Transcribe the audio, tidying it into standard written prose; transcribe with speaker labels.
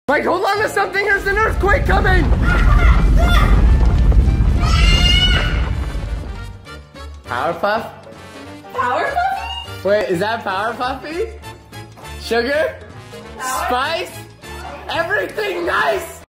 Speaker 1: Mike, hold on to something, there's an earthquake coming! Powerpuff?
Speaker 2: Powerpuff?
Speaker 1: Wait, is that Powerpuffy? Sugar?
Speaker 2: Power?
Speaker 1: Spice? Everything nice!